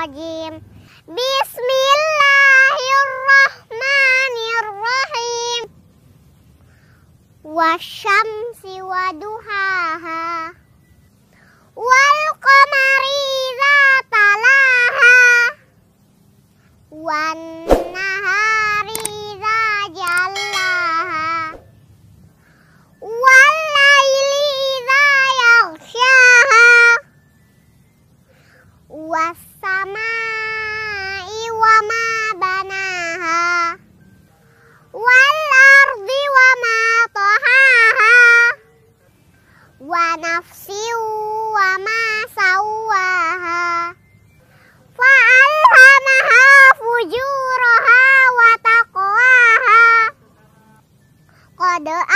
rajim. Bismillahirrahmanirrahim. Wasyamsi waduhaha. Wal qamari idza talaha. Wan nahari idza jallaha. Wal laili idza yaghshaha. Was samai wa ma banaha. Wal ardi wa ma tahaha. Wa nafsin wa ma sawaha. Fa'alhamaha fujuraha wa taqwaha. Qad